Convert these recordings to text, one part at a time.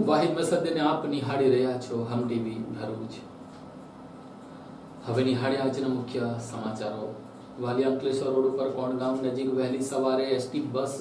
વાહિદ મસદ્દને આપ નિહાળી રહ્યા છો હમ ટીવી ભરૂચ। હવે નિહાળીએ આજના મુખ્ય સમાચારો। વાલિયા અંકલેશ્વર રોડ ઉપર કોણ ગામ નજીક વહેલી સવારે એસટી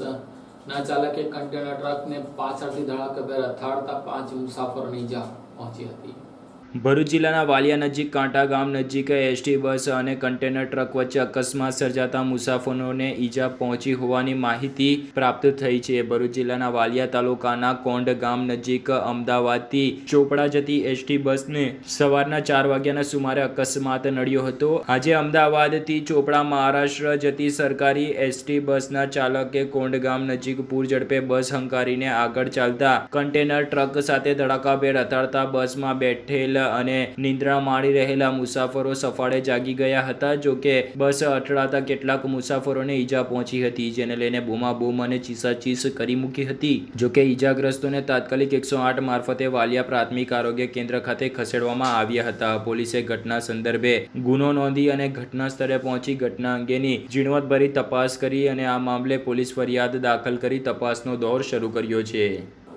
બસના ચાલકે કન્ટેનર ટ્રકને પાછળથી ધડાકેભેર અથાડતા 5 મુસાફરોને ઈજા પહોંચી હતી। ભરૂચ જિલ્લાના વાલિયા નજીક કાંટા ગામ નજીક એસટી બસ અને કન્ટેનર ટ્રક વચ્ચે અકસ્માત સર્જાતા મુસાફરોને ઈજા પહોંચી હોવાની માહિતી પ્રાપ્ત થઈ છે। ભરૂચ જિલ્લાના વાલિયા તાલુકાના કોંડ ગામ નજીક અમદાવાદથી ચોપડા જતી એસટી બસને સવારના 4 વાગ્યાના સુમારે અકસ્માત નડ્યો હતો। આજે અમદાવાદથી ચોપડા મહારાષ્ટ્ર જતી સરકારી એસટી બસના ચાલકે કોંડ ગામ નજીક પૂર ઝડપે બસ હંકારીને આગળ ચાલતા કન્ટેનર ટ્રક સાથે ધડાકાભેર અથાડતા બસમાં બેઠેલ અને નિંદ્રા માણી રહેલા મુસાફરો સફાળે જાગી ગયા હતા। જો કે બસ અથડાતા કેટલાક મુસાફરોને ઈજા પહોંચી હતી, જેને લઈને બૂમાબૂમ અને ચીસાચીસ કરી મૂકી હતી। જો કે ઈજાગ્રસ્તોને તાત્કાલિક 108 મારફતે વાલિયા પ્રાથમિક આરોગ્ય કેન્દ્ર ખાતે ખસેડવામાં આવ્યા હતા। પોલીસે ઘટના સંદર્ભે ગુનો નોંધી અને ઘટના સ્થળે પહોંચી ઘટના અંગેની ઝીણવટભરી તપાસ કરી અને આ મામલે પોલીસ ફરિયાદ દાખલ કરી તપાસનો દોર શરૂ કર્યો છે।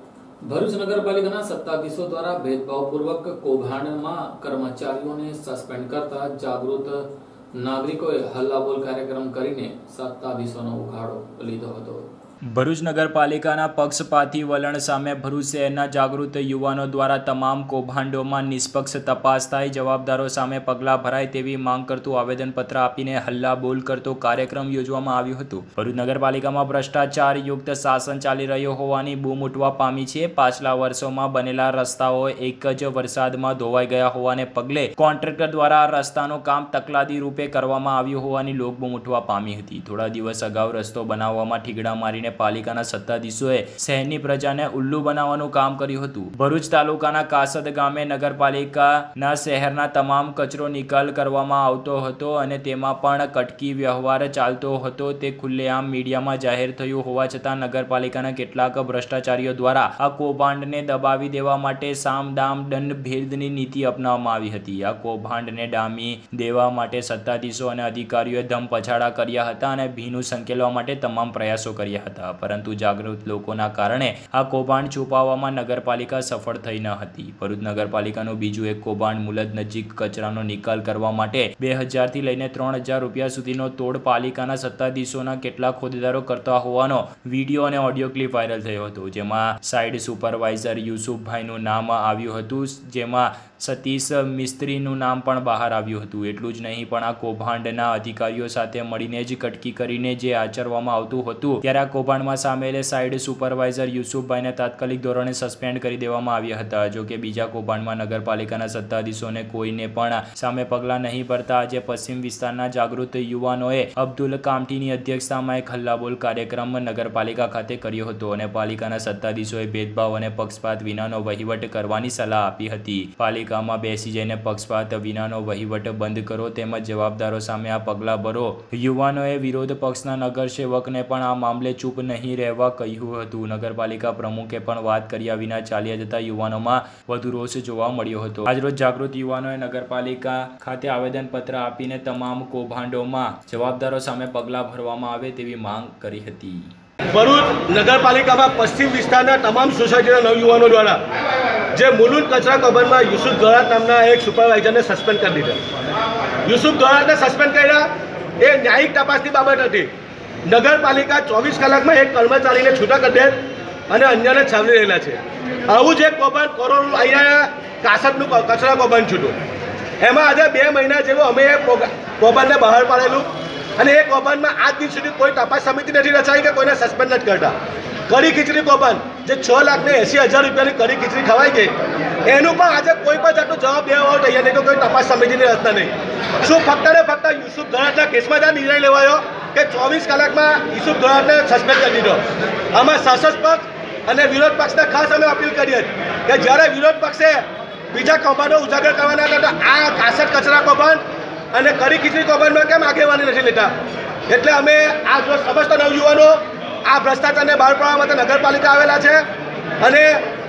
ભરૂચ નગરપાલિકાના સત્તાધીશો દ્વારા ભેદભાવપૂર્વક કૌભાંડમાં કર્મચારીઓને સસ્પેન્ડ કરતા જાગૃત નાગરિકોએ હલ્લાબોલ કાર્યક્રમ કરીને સત્તાધીશોનો ઉઘાડો લીધો હતો। ભરૂચ નગરપાલિકાના પક્ષપાતી વલણ સામે ભરૂચ શહેરના જાગૃત યુવાનો દ્વારા તમામ કૌભાંડોમાં નિષ્પક્ષ તપાસ થાય, જવાબદારો સામે પગલાં ભરાય તેવી માંગ કરતું આવેદનપત્ર આપીને હલ્લાબોલ કરતો કાર્યક્રમ યોજવામાં આવ્યો હતો। ભરૂચ નગરપાલિકામાં ભ્રષ્ટાચાર યુક્ત શાસન ચાલી રહ્યો હોવાની બૂમ ઉઠવા પામી છે। પાછલા વર્ષોમાં બનેલા રસ્તાઓ એક જ વરસાદમાં ધોવાઈ ગયા હોવાને પગલે કોન્ટ્રાક્ટર દ્વારા રસ્તાનું કામ તકલાદી રૂપે કરવામાં આવ્યું હોવાની લોકબૂમ ઉઠવા પામી હતી। થોડા દિવસ અગાઉ રસ્તો બનાવવામાં ઠીગડા મારીને પાલિકાના સત્તાધીશોએ શહેરની પ્રજાને ઉલ્લુ બનાવવાનું કામ કર્યું હતું। ભરૂચ તાલુકાના કાસદ ગામે નગરપાલિકાના શહેરના તમામ કચરો નિકાલ કરવામાં આવતો હતો અને તેમાં પણ કટકી વ્યવહાર ચાલતો હતો। તે ખુલ્લેઆમ મીડિયામાં જાહેર થયું હોવા છતાં નગરપાલિકાના કેટલાક ભ્રષ્ટાચારીઓ દ્વારા આ કૌભાંડને દબાવી દેવા માટે સામ દામ દંડ ભેદની નીતિ અપનાવવામાં આવી હતી। આ કૌભાંડને ડામી દેવા માટે સત્તાધીશો અને અધિકારીઓએ ધમપછાડા કર્યા હતા અને ભીનું સંકેલવા માટે તમામ પ્રયાસો કર્યા હતા, પરંતુ જાગૃત લોકોના કારણે આ કૌભાંડ છુપાવવામાં નગરપાલિકા સફળ થઈ ન હતી। ભરૂચ નગરપાલિકાનું બીજું એક કૌભાંડ મુલદ નજીક કચરાનો નિકાલ કરવા માટે 2000 થી લઈને 3000 રૂપિયા સુધીનો તોડ પાલિકાના સત્તાધીશોના કેટલાક હોદ્દેદારો કરતા હોવાનો વિડીયો અને ઓડિયો ક્લિપ વાયરલ થયો હતો, જેમાં સાઇડ સુપરવાઇઝર યુસુફભાઈનું નામ આવ્યું હતું, જેમાં સતીશ મિસ્ત્રીનું નામ પણ બહાર આવ્યું હતું। એટલું જ નહીં, પણ આ કૌભાંડના અધિકારીઓ સાથે મળીને જ કટકી કરીને જે આચરવામાં આવતું હતું, ત્યારે આ કૌભાંડમાં સામેલ સાઇડ સુપરવાઇઝર યુસુફભાઈને તાત્કાલિક ધોરણે સસ્પેન્ડ કરી દેવામાં આવ્યા હતા। જો કે બીજા કૌભાંડમાં નગરપાલિકાના સત્તાધીશોને કોઈને પણ સામે પગલાં નહીં ભરતા આજે પશ્ચિમ વિસ્તારના જાગૃત યુવાનોએ અબ્દુલ કામઠીની અધ્યક્ષતામાં એક હલ્લાબોલ કાર્યક્રમ નગરપાલિકા ખાતે કર્યો હતો અને પાલિકાના સત્તાધીશોએ ભેદભાવ અને પક્ષપાત વિનાનો વહીવટ કરવાની સલાહ આપી હતી। પાલિકામાં બેસી જઈને પક્ષપાત વિનાનો વહીવટ બંધ કરો તેમજ જવાબદારો સામે આ પગલાં ભરો। યુવાનોએ વિરોધ પક્ષના નગરસેવકને પણ આ મામલે ચૂપ નહીં રહેવા કહ્યું હતું। નગરપાલિકા પ્રમુખે પણ વાત કર્યા વિના ચાલ્યા જતા યુવાનોમાં વધુ રોષ જોવા મળ્યો હતો। આજરોજ જાગૃત યુવાનોએ નગરપાલિકા ખાતે આવેદનપત્ર આપીને તમામ કૌભાંડોમાં જવાબદારો સામે પગલાં ભરવામાં આવે તેવી માંગ કરી હતી। ભરૂચ નગરપાલિકામાં પશ્ચિમ વિસ્તારના તમામ સોસાયટીના નવયુવાનો દ્વારા જે મુલુંડ કચરા કૌભાંડમાં યુસુફ ગોળાત નામના એક સુપરવાઇઝરને સસ્પેન્ડ કરી દીધા। યુસુફ ગોળાતને સસ્પેન્ડ કર્યા એ ન્યાયિક તપાસની બાબત હતી। નગરપાલિકા 24 કલાકમાં એક કર્મચારીને છૂટા કરી દે અને અન્યને છાવરી રહેલા છે। આવું જ એક કૌભાંડ કરોડ અહીંયા કાસદનું કચરા કૌભાંડ છૂટું, એમાં આજે 2 મહિના જેવું અમે એ કૌભાંડને બહાર પાડેલું અને એ કૌભાંડમાં આજ દિન સુધી કોઈ તપાસ સમિતિ નથી રચાઈ કે કોઈને સસ્પેન્ડ નથી કરતા। કડી ખીચડી કૌભાંડ જે 6,80,000 રૂપિયાની કડી ખીચડી ખવાઈ ગઈ, એનું પણ આજે કોઈ પણ જાતનો જવાબ દેવા તૈયાર નહીં, કોઈ તપાસ સમિતિની રચના નહીં। શું ફક્ત ને ફક્ત યુસુફ ગોળાતના કેસમાં જ નિર્ણય લેવાયો કે 24 કલાકમાં યુસુફ ગોળાતને સસ્પેન્ડ કરી દીધો? આમાં શાસક પક્ષ અને વિરોધ પક્ષને ખાસ અમે અપીલ કરીએ કે જ્યારે વિરોધ પક્ષે બીજા કૌભાંડો ઉજાગર કરવાના હતા, આ કાસદ કચરા કૌભાંડ અને કડી ખીચડી કૌભાંડમાં કેમ આગેવાની નથી લેતા? એટલે અમે આ સમસ્ત નવયુવાનો આ ભ્રષ્ટાચારને બહાર પાડવા માટે નગરપાલિકા આવેલા છે અને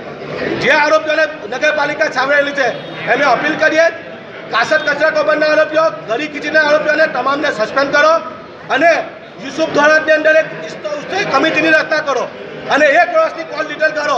જે આરોપીઓને નગરપાલિકા છાવરેલી છે એમને અપીલ કરીએ કાસદ કચરા કૌભાંડના આરોપીઓ, કડી ખીચડીના આરોપીઓને તમામને સસ્પેન્ડ કરો અને યુસુફ ગોળાતની અંદર એક કમિટીની રચના કરો અને 1 વર્ષની કોલ ડિટેલ કરો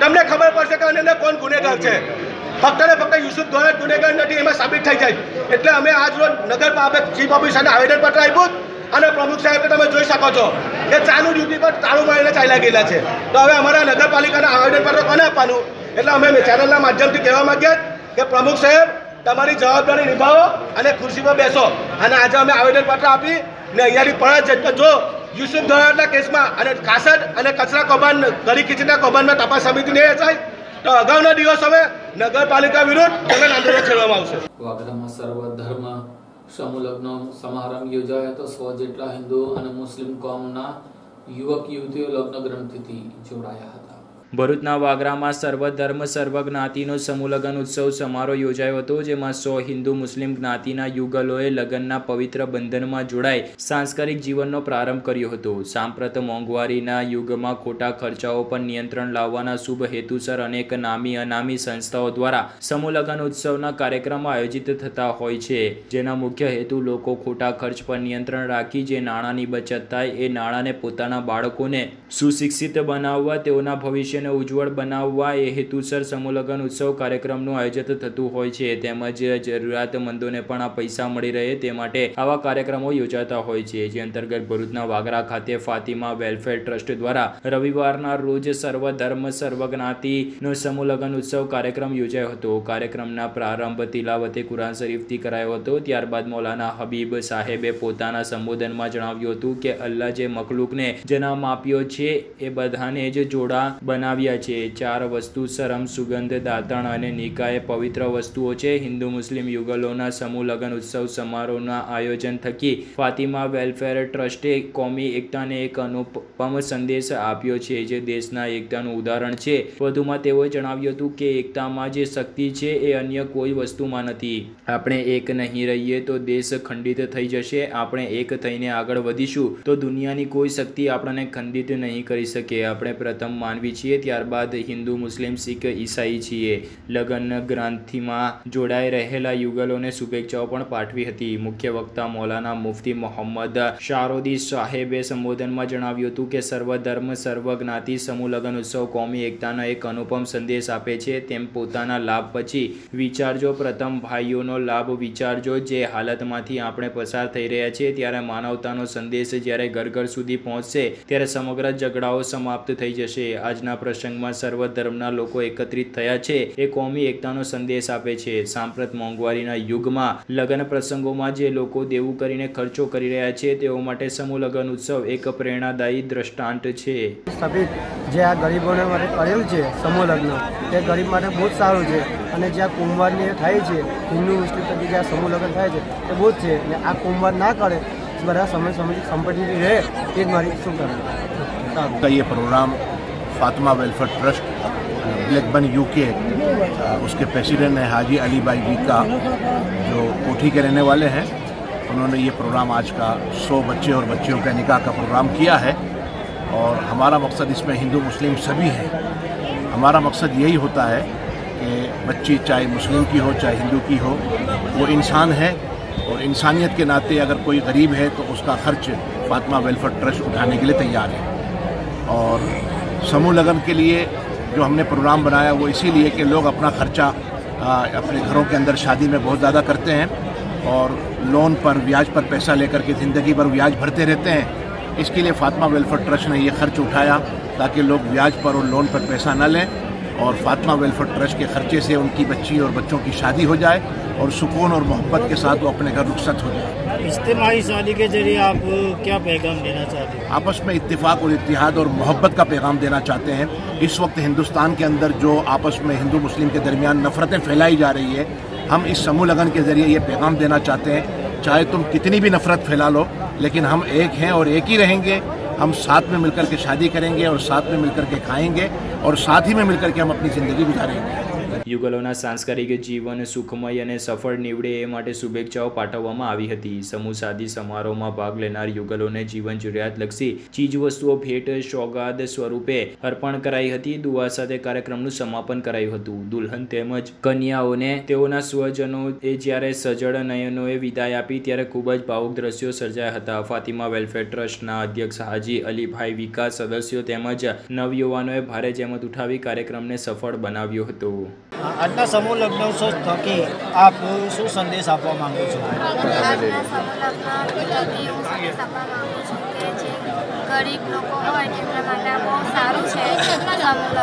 તમને ખબર પડશે કે આની અંદર કોણ ગુનેગાર છે. ફક્ત ને ફક્ત યુસુફ દ્વારા ગુનેગાર નથી, એમાં સાબિત થઈ જાય. એટલે અમે આજ રોજ નગરપાલિકા ચીફ ઓફિસરને આવેદનપત્ર આપ્યું અને પ્રમુખ સાહેબ તમે જોઈ શકો છો કે ચાલુ ડ્યુટી પર તાળું મારીને ચાલ્યા ગયેલા છે. તો હવે અમારા નગરપાલિકાના આવેદનપત્ર કોને આપવાનું? એટલે અમે ચેનલના માધ્યમથી કહેવા માંગીએ કે પ્રમુખ સાહેબ તમારી જવાબદારી નિભાવો અને ખુરશી પર બેસો. અને આજે અમે આવેદનપત્ર આપી ને અહીંયાથી પરત જો યુસુફ દોરાટના કેસમાં અને કાસદ અને કચરા કૌભાંડ ગળી ખીચડીના કૌભાંડમાં તપાસ સમિતિ નહીં રચાય તો અગાઉના દિવસોમાં નગરપાલિકા વિરુદ્ધ જનરલ આંદોલન છેડવામાં આવશે. વાગરામાં સર્વધર્મ સમૂહ લગ્ન સમારંભ યોજાયો હતો. 100 જેટલા હિન્દુ અને મુસ્લિમ કોમના યુવક યુવતીઓ લગ્ન ગ્રંથિથી જોડાયા હતા. ભરૂચના વાગરામાં સર્વધર્મ સર્વજ્ઞાતિનો સમૂહ લગ્ન ઉત્સવ સમારોહ યોજાયો હતો, જેમાં 100 હિન્દુ મુસ્લિમ જ્ઞાતિના યુગલોએ લગ્નના પવિત્ર બંધનમાં જોડાઈ સાંસ્કૃતિક જીવનનો પ્રારંભ કર્યો હતો. સાંપ્રત મોંઘવારીના યુગમાં ખોટા ખર્ચાઓ પર નિયંત્રણ લાવવાના શુભ હેતુસર અનેક નામી અનામી સંસ્થાઓ દ્વારા સમૂહ લગ્ન ઉત્સવના કાર્યક્રમો આયોજિત થતા હોય છે, જેના મુખ્ય હેતુ લોકો ખોટા ખર્ચ પર નિયંત્રણ રાખી જે નાણાંની બચત થાય એ નાણાંને પોતાના બાળકોને સુશિક્ષિત બનાવવા, તેઓના ભવિષ્ય ઉજ્જવળ બનાવવા એ હેતુસર સમૂહ લગ્ન ઉત્સવ કાર્યક્રમનું આયોજન થતું હોય છે. તેમજ જરૂરિયાતમંદોને પણ આ પૈસા મળી રહે તે માટે આવા કાર્યક્રમો યોજાતા હોય છે. જે અંતર્ગત ભરૂચના વાગરા ખાતે ફાતિમા વેલફેર ટ્રસ્ટ દ્વારા રવિવારના રોજ સર્વધર્મ સર્વજ્ઞાતિનો સમૂહ લગ્ન ઉત્સવ કાર્યક્રમ યોજાયો હતો. કાર્યક્રમના પ્રારંભ તિલાવતે કુરાન શરીફથી કરાયો હતો. ત્યારબાદ મૌલાના હબીબ સાહેબે પોતાના સંબોધનમાં જણાવ્યું હતું કે અલ્લાહ જે મખલુકને જન્મ આપ્યો છે એ બધાને જ જોડા બનાવ્યા છે. 4 વસ્તુ શરમ, સુગંધ, દાંતણ અને નિકાહ એ પવિત્ર વસ્તુઓ છે. હિન્દુ મુસ્લિમ યુગલોના સમૂહ લગ્ન ઉત્સવ સમારોહના આયોજન થકી ફાતિમા વેલફેર ટ્રસ્ટે કોમી એકતાને એક અનુપમ સંદેશ આપ્યો છે, જે દેશના એકતાનું ઉદાહરણ છે. વધુમાં તેઓએ જણાવ્યું હતું કે એકતામાં જે શક્તિ છે એ અન્ય કોઈ વસ્તુમાં નથી. આપણે એક નહીં રહીએ તો દેશ ખંડિત થઈ જશે. આપણે એક થઈને આગળ વધીશું તો દુનિયાની કોઈ શક્તિ આપણને ખંડિત નહીં કરી શકે. આપણે પ્રથમ માનવી છીએ, ત્યારબાદ હિન્દુ મુસ્લિમ શીખ ઈસાઈ છીએ. લગ્ન ગ્રંથિમાં જોડાઈ રહેલા યુગલોને શુભેચ્છાઓ પણ પાઠવી હતી. મુખ્ય વક્તા મૌલાના મુફતી મોહમ્મદ શારોદી સાહેબે સંબોધનમાં જણાવ્યું હતું કે સર્વધર્મ સર્વજ્ઞાતિ સમૂહ લગ્ન ઉત્સવ કોમી એકતાનો એક અનુપમ સંદેશ આપે છે. તેમ પોતાના લાભ પછી વિચારજો, પ્રથમ ભાઈઓનો લાભ વિચારજો. જે હાલતમાંથી આપણે પસાર થઈ રહ્યા છીએ ત્યારે માનવતાનો સંદેશ જ્યારે ઘર ઘર સુધી પહોંચશે ત્યારે સમગ્ર ઝઘડાઓ સમાપ્ત થઈ જશે. આજના પ્રસંગમાં સર્વ ધર્મના લોકો એકત્રિત થયા છે એ કોમી એકતાનો સંદેશ આપે છે. સાંપ્રત મોંઘવારીના યુગમાં લગ્ન પ્રસંગોમાં જે લોકો દેવું કરીને ખર્ચો કરી રહ્યા છે તેઓ માટે સમૂહ લગ્ન ઉત્સવ એક પ્રેરણાદાયી દ્રષ્ટાંત છે. જે આ ગરીબોને માટે કરેલું છે સમૂહ લગ્ન, તે ગરીબ માટે બહુ જ સારું છે. અને જ્યાં કુંભારની થાય છે હિન્દુ મુસ્લિમ પછી જ્યાં સમૂહ લગ્ન થાય છે તે બહુ જ છે. અને આ કુંભાર ના કરે બધા સંપત્તિ રહે એ જ મારી શું કરે. ये programme Fatima welfare trust Blackburn UK उसके प्रेसिडेंट हैं हाजी अली भाई वीका, जो कोठी के रहने वाले हैं. उन्होंने ये प्रोग्राम आज का 100 बच्चे और बच्चियों का निकाह का प्रोग्राम किया है. और हमारा मकसद इसमें हिंदू मुस्लिम सभी हैं. हमारा मकसद यही होता है कि बच्ची चाहे मुस्लिम की हो चाहे हिंदू की हो, वो इंसान है और इंसानियत के नाते अगर कोई गरीब है तो उसका खर्च फातिमा वेलफेयर ट्रस्ट उठाने के लिए तैयार है. और समूह लगन के लिए जो हमने प्रोग्राम बनाया वो इसीलिए कि लोग अपना खर्चा अपने घरों के अंदर शादी में बहुत ज़्यादा करते हैं और लोन पर ब्याज पर पैसा लेकर के ज़िंदगी भर ब्याज भरते रहते हैं. इसके लिए फातिमा वेलफेयर ट्रस्ट ने ये खर्च उठाया ताकि लोग ब्याज पर और लोन पर पैसा न लें और फातिमा वेलफेयर ट्रस्ट के खर्चे से उनकी बच्ची और बच्चों की शादी हो जाए और सुकून और मोहब्बत के साथ वो अपने घर रुखसत हो जाए. इज्तिमाई शादी के जरिए आप क्या पैगाम देना चाहते हैं? आपस में इत्तेफाक और इत्तिहाद और मोहब्बत का पैगाम देना चाहते हैं. इस वक्त हिंदुस्तान के अंदर जो आपस में हिंदू मुस्लिम के दरमियान नफरतें फैलाई जा रही है, हम इस समूह लगन के ज़रिए ये पैगाम देना चाहते हैं. चाहे तुम कितनी भी नफरत फैला लो, लेकिन हम एक हैं और एक ही रहेंगे. हम साथ में मिलकर के शादी करेंगे और साथ में मिलकर के खाएंगे और साथ ही में मिलकर के हम अपनी ज़िंदगी गुजारेंगे. યુગલોના સાંસ્કૃતિક જીવન સુખમય અને સફળ નીવડે એ માટે શુભેચ્છાઓ પાઠવવામાં આવી હતી. સમૂહ સાદી સમારોહમાં ભાગ લેનાર યુગલોને જીવન જરૂરિયાતલક્ષી ચીજવસ્તુઓ ભેટ સોગાદ સ્વરૂપે અર્પણ કરાઈ હતી. દુઆ સાથે કાર્યક્રમનું સમાપન કરાયું હતું. દુલ્હન તેમજ કન્યાઓને તેઓના સ્વજનોએ જ્યારે સજળ નયનોએ વિદાય આપી ત્યારે ખૂબ જ ભાવુક દ્રશ્યો સર્જાયા હતા. ફાતિમા વેલફેર ટ્રસ્ટના અધ્યક્ષ હાજી અલીભાઈ વિકા, સદસ્યો તેમજ નવયુવાનોએ ભારે જહેમત ઉઠાવી કાર્યક્રમને સફળ બનાવ્યો હતો. આજના સમૂહ લગ્નોત્સવ થકી આપ શું સંદેશ આપવા માંગો છો? આજના સમૂહ લગ્ન હું સંદેશ આપવા માંગુ છું કે જે ગરીબ લોકો હોય તેમના માટે બહુ સારું છે સમૂહ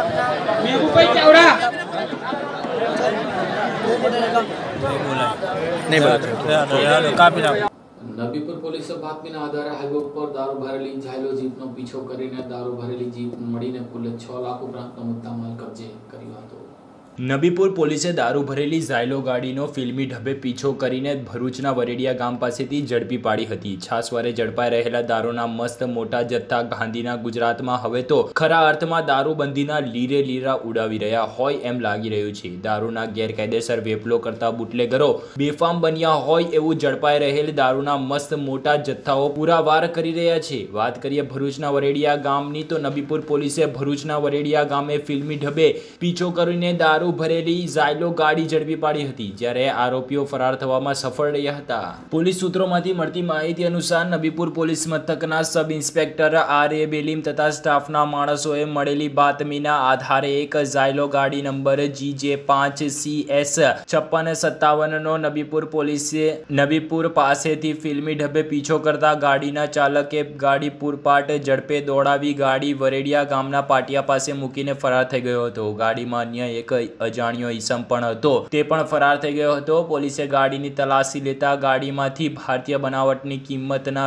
લગ્ન. નબીપુર પોલીસે બાતમીના આધારે હાઈવે પર દારૂ ભરેલી ઝાયલો જીપનો પીછો કરીને દારૂ ભરેલી જીપ મળીને કુલ 6 લાખ ઉપરાંતનો મુદ્દામાલ કબજે કર્યો હતો. નબીપુર પોલીસે દારૂ ભરેલી ઝાયલો ગાડીનો ફિલ્મી ઢબે પીછો કરીને ભરૂચના વરેડિયા ગામ પાસેથી ઝડપી પાડી હતી. છાસવારે ઝડપાઈ રહેલા દારૂના મસ્ત મોટા જથ્થા ગાંધીના ગુજરાતમાં હવે તો ખરા અર્થમાં દારૂબંધીના લીરે લીરા ઉડાવી રહ્યા હોય એમ લાગી રહ્યું છે. દારૂના ગેરકાયદેસર વેપલો કરતા બુટલેગરો બેફામ બન્યા હોય એવું ઝડપાઈ રહેલ દારૂના મસ્ત મોટા જથ્થાઓ પુરાવાર કરી રહ્યા છે. વાત કરીએ ભરૂચના વરેડિયા ગામની તો નબીપુર પોલીસે ભરૂચના વરેડિયા ગામે ફિલ્મી ઢબે પીછો કરીને દારૂ ભરેલી ઝાયલો ગાડી ઝડપી પાડી હતી, જ્યારે આરોપીઓ ફરાર થવામાં સફળ રહ્યા હતા. પોલીસ સૂત્રોમાંથી મળતી માહિતી અનુસાર નબીપુર પોલીસ મથકના સબ ઇન્સ્પેક્ટર આર.એ. બેલીમ તથા સ્ટાફના માણસોએ મળેલી બાતમીના આધારે એક ઝાયલો ગાડી નંબર GJ5CS5657 નો નબીપુર પોલીસે નબીપુર પાસેથી ફિલ્મી ઢબે પીછો કરતા ગાડીના ચાલકે ગાડી પૂરપાટ ઝડપે દોડાવી ગાડી વરેડિયા ગામના પાટિયા પાસે મૂકીને ફરાર થઈ ગયો હતો. ગાડીમાં અન્ય એક અજાણ્યો ઈસમ પણ હતો, તે પણ ફરાર થઈ ગયો હતો. પોલીસે ગાડીની તલાશી લેતા ગાડીમાંથી ભારતીય બનાવટની કિંમતના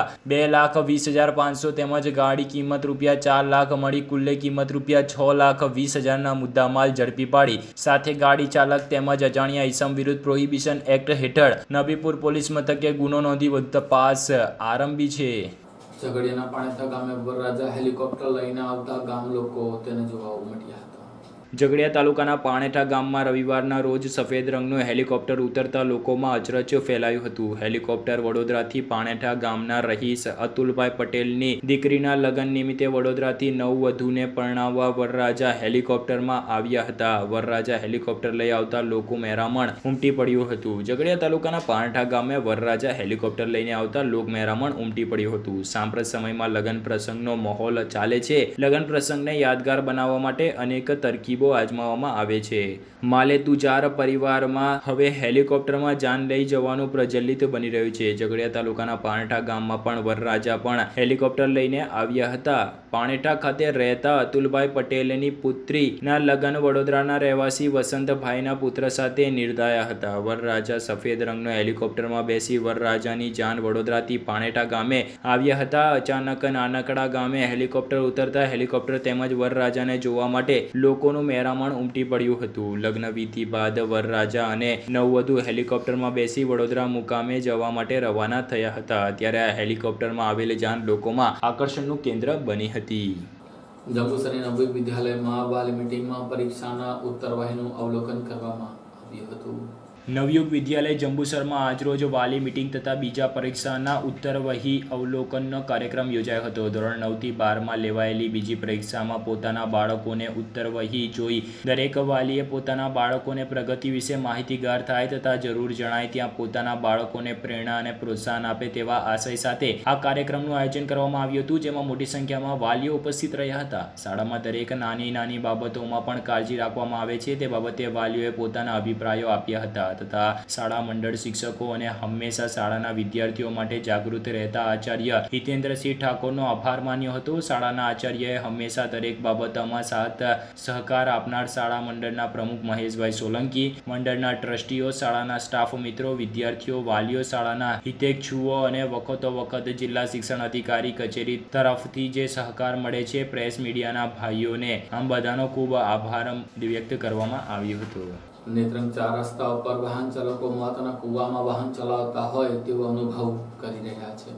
₹2,20,500 તેમજ ગાડી કિંમત ₹4 લાખ મળી કુલ્લે કિંમત ₹6,20,000ના મુદ્દામાલ ઝડપી પાડી સાથે ગાડી ચાલક તેમજ અજાણ્યા ઈસમ વિરુદ્ધ પ્રોહિબિશન એક્ટ હેઠળ નબીપુર પોલીસ મથકે ગુનો નોંધી વધુ તપાસ આરંભી છે. ઝઘડિયાના પાણેથા ગામે વરરાજા હેલિકોપ્ટર લઈને આવતા ગામ લોકો તેને જોવા ઉમટ્યા હતા. ઝઘડિયા તાલુકાના પાણેઠા ગામમાં રવિવારના રોજ સફેદ રંગનું હેલિકોપ્ટર ઉતરતા લોકોમાં અચરજ ફેલાયું હતું. હેલિકોપ્ટર વડોદરાથી પાણેઠા ગામના રહીશ અતુલભાઈ પટેલની દીકરીના લગ્ન નિમિત્તે વડોદરાથી નવવધૂને પરણાવવા વરરાજા હેલિકોપ્ટરમાં આવ્યા હતા. વરરાજા હેલિકોપ્ટર લઈ આવતા લોકો મહેરામણ ઉમટી પડ્યું હતું. ઝઘડિયા તાલુકાના પાણેઠા ગામે વરરાજા હેલિકોપ્ટર લઈને આવતા લોક મહેરામણ ઉમટી પડ્યું હતું. સાંપ્રત સમયમાં લગ્ન પ્રસંગનો માહોલ ચાલે છે. લગ્ન પ્રસંગને યાદગાર બનાવવા માટે અનેક તરકીબો આજમાવવામાં આવે છે. માલે તુજાર પરિવારમાં હવે હેલિકોપ્ટરમાં જાન લઈ જવાનું પ્રચલિત બની રહ્યું છે. ઝઘડિયા તાલુકાના પાણેઠા ગામમાં પણ વરરાજા પણ હેલિકોપ્ટર લઈને આવ્યા હતા. પાણેઠા ખાતે રહેતા અતુલભાઈ પટેલની પુત્રીના લગ્ન વડોદરાના રહેવાસી વસંતભાઈના પુત્ર સાથે નિર્ધાયા હતા. વરરાજા સફેદ રંગનો હેલિકોપ્ટરમાં બેસી વરરાજાની જાન વડોદરાથી પાણેઠા ગામે આવ્યા હતા. અચાનક નાનકડા ગામે હેલિકોપ્ટર ઉતરતા હેલિકોપ્ટર તેમજ વરરાજાને જોવા માટે લોકોનું મહેરામણ ઉમટી પડ્યું હતું. લગ્ન વિધિ બાદ વરરાજા અને નવવધુ હેલિકોપ્ટરમાં બેસી વડોદરા મુકામે જવા માટે રવાના થયા હતા. ત્યારે આ હેલિકોપ્ટરમાં આવેલ જાન લોકોમાં આકર્ષણનું કેન્દ્ર બની હતી. જંબુસરની નવયુગ વિદ્યાલયમાં વાલી મીટિંગમાં પરીક્ષાના ઉત્તરવહીનું અવલોકન કરવામાં આવ્યું હતું. નવયુગ વિદ્યાલય જંબુસરમાં આજરોજ વાલી મીટિંગ તથા બીજા પરીક્ષાના ઉત્તરવહી અવલોકનનો કાર્યક્રમ યોજાયો હતો. ધોરણ 9 થી 12માં લેવાયેલી બીજી પરીક્ષામાં પોતાના બાળકોને ઉત્તરવહી જોઈ દરેક વાલીએ પોતાના બાળકોને પ્રગતિ વિશે માહિતીગાર થાય તથા જરૂર જણાય ત્યાં પોતાના બાળકોને પ્રેરણા અને પ્રોત્સાહન આપે તેવા આશય સાથે આ કાર્યક્રમનું આયોજન કરવામાં આવ્યું હતું, જેમાં મોટી સંખ્યામાં વાલીઓ ઉપસ્થિત રહ્યા હતા. શાળામાં દરેક નાની નાની બાબતોમાં પણ કાળજી રાખવામાં આવે છે તે બાબતે વાલીઓએ પોતાના અભિપ્રાયો આપ્યા હતા તથા શાળા મંડળ શિક્ષકો અને હંમેશા શાળાના વિદ્યાર્થીઓ માટે જાગૃત રહેતા આચાર્ય હિતેન્દ્રસિંહ ઠાકોરનો આભાર માન્યો હતો. શાળાના આચાર્યએ હંમેશા દરેક બાબતોમાં સાથ સહકાર આપનાર શાળા મંડળના પ્રમુખ મહેશભાઈ સોલંકી, મંડળના ટ્રસ્ટીઓ, શાળાના સ્ટાફ મિત્રો, વિદ્યાર્થીઓ, વાલીઓ, શાળાના હિતેચ્છુઓ અને વખતો વખત જિલ્લા શિક્ષણ અધિકારી કચેરી તરફથી જે સહકાર મળે છે, પ્રેસ મીડિયાના ભાઈઓને આમ બધાનો ખૂબ આભાર વ્યક્ત કરવામાં આવ્યો હતો. નેત્રંગ 4 રસ્તાઓ પર વાહન ચાલકો મોતના કૂવામાં વાહન ચલાવતા હોય તેવો અનુભવ કરી રહ્યા છે.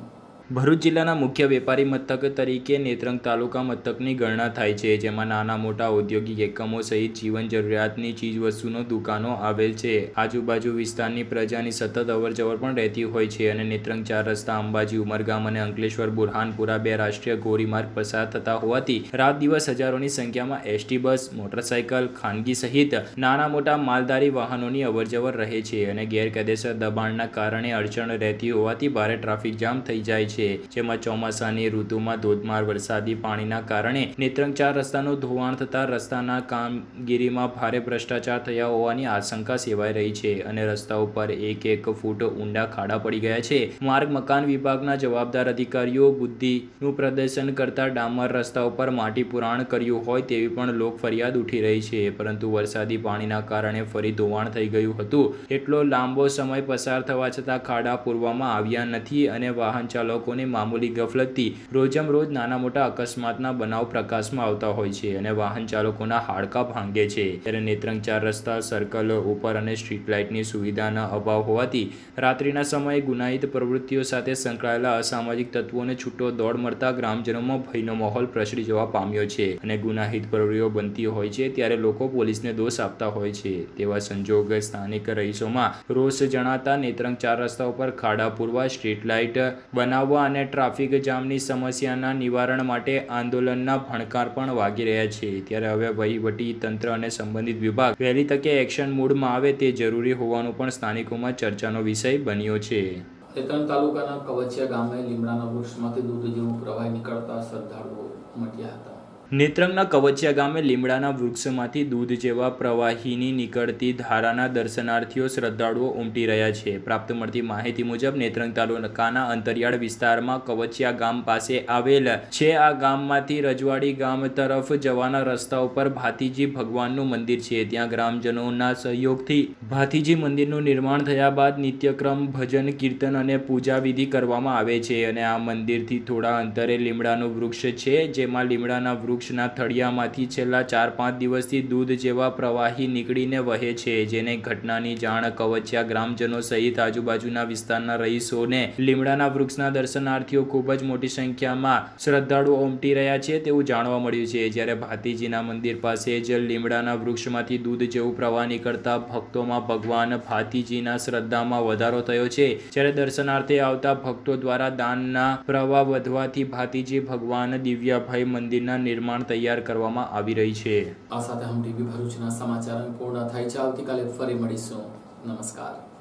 ભરૂચ જિલ્લાના મુખ્ય વેપારી મથક તરીકે નેત્રંગ તાલુકા મથકની ગણના થાય છે, જેમાં નાના મોટા ઔદ્યોગિક એકમો સહિત જીવન જરૂરિયાતની ચીજવસ્તુનો દુકાનો આવેલ છે. આજુબાજુ વિસ્તારની પ્રજાની સતત અવરજવર પણ રહેતી હોય છે અને નેત્રંગ 4 રસ્તા, અંબાજી, ઉમરગામ અને અંકલેશ્વર બુરહાનપુરા 2 રાષ્ટ્રીય ધોરીમાર્ગ પસાર થતા હોવાથી રાત દિવસ હજારોની સંખ્યામાં એસટી બસ, મોટરસાયકલ, ખાનગી સહિત નાના મોટા માલધારી વાહનોની અવરજવર રહે છે અને ગેરકાયદેસર દબાણના કારણે અડચણ રહેતી હોવાથી ભારે ટ્રાફિક જામ થઈ જાય છે. જેમાં ચોમાસાની ઋતુમાં ધોધમાર વરસાદી પાણીના કારણે નેત્રંગ 4 રસ્તાનું ધોવાણ થતા રસ્તાના કામગીરીમાં ભારે ભ્રષ્ટાચાર થયા હોવાની આશંકા સેવાઈ રહી છે અને રસ્તા ઉપર 1 ફૂટ ઊંડા ખાડા પડી ગયા છે. માર્ગ મકાન વિભાગના જવાબદાર અધિકારીઓ બુદ્ધિનું પ્રદર્શન કરતા ડામર રસ્તા ઉપર માટી પુરાણ કર્યું હોય તેવી પણ લોક ફરિયાદ ઉઠી રહી છે, પરંતુ વરસાદી પાણીના કારણે ફરી ધોવાણ થઈ ગયું હતું. એટલો લાંબો સમય પસાર થવા છતાં ખાડા પૂરવામાં આવ્યા નથી અને વાહન ચાલકોને મામૂલી ગફલતથી રોજમરોજ નાના મોટા અકસ્માતના બનાવ પ્રકાશમાં આવતા હોય છે અને વાહન ચાલકોના હાડકાં ભાંગે છે. ત્યારે નેત્રંગ 4 રસ્તા સર્કલ ઉપર અને સ્ટ્રીટ લાઇટની સુવિધાના અભાવ હોવાથી રાત્રિના સમયે ગુનાહિત પ્રવૃત્તિઓ સાથે સંકળાયેલા અસામાજિક તત્વોને છૂટો દોડ મળતા ગ્રામજનોમાં ભયનો માહોલ પ્રસરી જવા પામ્યો છે અને ગુનાહિત પ્રવૃત્તિઓ બનતી હોય છે ત્યારે લોકો પોલીસને દોષ આપતા હોય છે. તેવા સંજોગ સ્થાનિક રહીશોમાં રોષ જણાતા નેત્રંગ 4 રસ્તા ઉપર ખાડા પૂરવા, સ્ટ્રીટ લાઇટ બનાવવા અને ટ્રાફિક જામની સમસ્યાના નિવારણ માટે આંદોલનના ભણકાર પણ વાગી રહ્યા છે. ત્યારે હવે વહીવટી તંત્ર અને સંબંધિત વિભાગ વહેલી તકે એક્શન મોડમાં આવે તે જરૂરી હોવાનું પણ સ્થાનિકોમાં ચર્ચાનો વિષય બન્યો છે. નેત્રંગ તાલુકાના કવચિયા ગામે લીમડાના વૃક્ષમાંથી દૂધ જેવું પ્રવાહી નીકળતા શ્રદ્ધાળુઓ ઉમટ્યા હતા. નેત્રંગના કવચિયા ગામે લીમડાના વૃક્ષમાંથી દૂધ જેવા પ્રવાહીની નીકળતી ધારાના દર્શનાર્થીઓ શ્રદ્ધાળુઓ ઉમટી રહ્યા છે. પ્રાપ્ત મળતી માહિતી મુજબ નેત્રંગ તાલુકાના અંતરિયાળ વિસ્તારમાં કવચિયા ગામ પાસે આવેલ છે. આ ગામમાંથી રજવાડી ગામ તરફ જવાના રસ્તા ઉપર ભાતીજી ભગવાનનું મંદિર છે. ત્યાં ગ્રામજનોના સહયોગથી ભાતીજી મંદિરનું નિર્માણ થયા બાદ નિત્યક્રમ, ભજન, કીર્તન અને પૂજા વિધિ કરવામાં આવે છે અને આ મંદિરથી થોડા અંતરે લીમડાનું વૃક્ષ છે, જેમાં લીમડાના વૃક્ષના થળિયામાંથી છેલ્લા 4-5 દિવસથી દૂધ જેવા પ્રવાહી નીકળીને વહે છે. જેને ઘટનાની જાણ કવચિયા ગ્રામજનો સહિત આજુબાજુના વિસ્તારના રહીશોને લીમડાના વૃક્ષના દર્શનાર્થીઓ ખૂબ જ મોટી સંખ્યામાં શ્રદ્ધાળુઓ ઉમટી રહ્યા છે તેવું જાણવા મળ્યું છે. જ્યારે ભાતીજીના મંદિર પાસે જ લીમડાના વૃક્ષમાંથી દૂધ જેવું પ્રવાહ નીકળતા ભક્તોમાં ભગવાન ભાતીજીના શ્રદ્ધામાં વધારો થયો છે. જ્યારે દર્શનાર્થે આવતા ભક્તો દ્વારા દાનના પ્રવાહ વધવાથી ભાતીજી ભગવાન દિવ્યાભાઈ મંદિરના નિર્માણ તૈયાર કરવામાં આવી રહી છે. આ સાથે હમ ટીવી ભરૂચના સમાચાર પૂર્ણ થાય છે. આવતીકાલે ફરી મળીશું. નમસ્કાર.